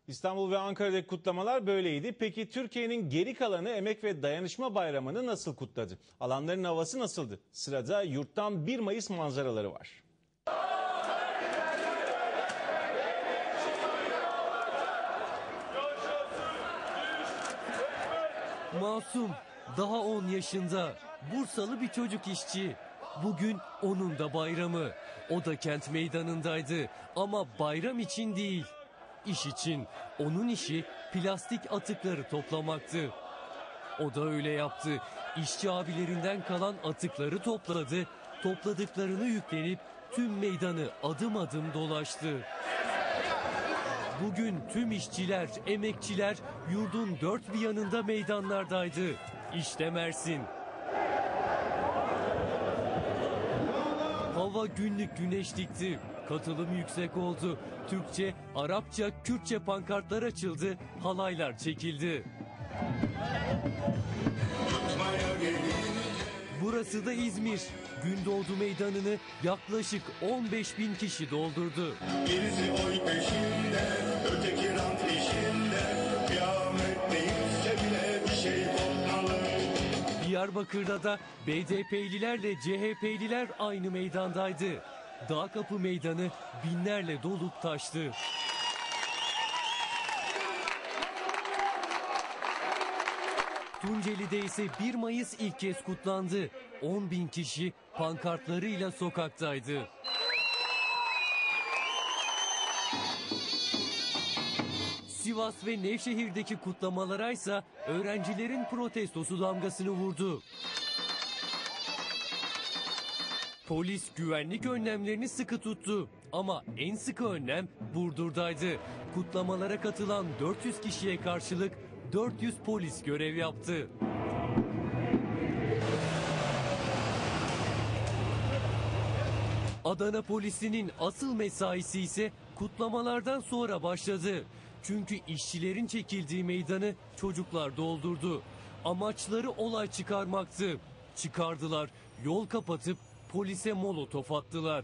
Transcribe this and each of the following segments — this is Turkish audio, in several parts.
İstanbul ve Ankara'daki kutlamalar böyleydi. Peki Türkiye'nin geri kalanı Emek ve Dayanışma Bayramı'nı nasıl kutladı? Alanların havası nasıldı? Sırada yurttan 1 Mayıs manzaraları var. Masum, daha 10 yaşında, Bursalı bir çocuk işçi. Bugün onun da bayramı. O da kent meydanındaydı ama bayram için değil, iş için. Onun işi plastik atıkları toplamaktı. O da öyle yaptı. İşçi abilerinden kalan atıkları topladı. Topladıklarını yüklenip tüm meydanı adım adım dolaştı. Bugün tüm işçiler, emekçiler yurdun dört bir yanında meydanlardaydı. İşte Mersin. Hava günlük güneşlikti. Katılım yüksek oldu. Türkçe, Arapça, Kürtçe pankartlar açıldı. Halaylar çekildi. Burası da İzmir. Gündoğdu Meydanı'nı yaklaşık 15.000 kişi doldurdu. Birisi oy peşinde, öteki rant işinde, kıyamet değilse bile bir şey olmalı. Diyarbakır'da da BDP'lilerle CHP'liler aynı meydandaydı. Dağkapı Meydanı binlerle dolup taştı. Tunceli'de ise 1 Mayıs ilk kez kutlandı. 10.000 kişi pankartlarıyla sokaktaydı. Sivas ve Nevşehir'deki kutlamalara ise öğrencilerin protestosu damgasını vurdu. Polis güvenlik önlemlerini sıkı tuttu. Ama en sıkı önlem Burdur'daydı. Kutlamalara katılan 400 kişiye karşılık 400 polis görev yaptı. Adana polisinin asıl mesaisi ise kutlamalardan sonra başladı. Çünkü işçilerin çekildiği meydanı çocuklar doldurdu. Amaçları olay çıkarmaktı. Çıkardılar, yol kapatıp polise molotof attılar.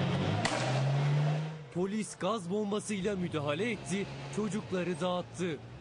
Polis gaz bombasıyla müdahale etti, çocukları dağıttı.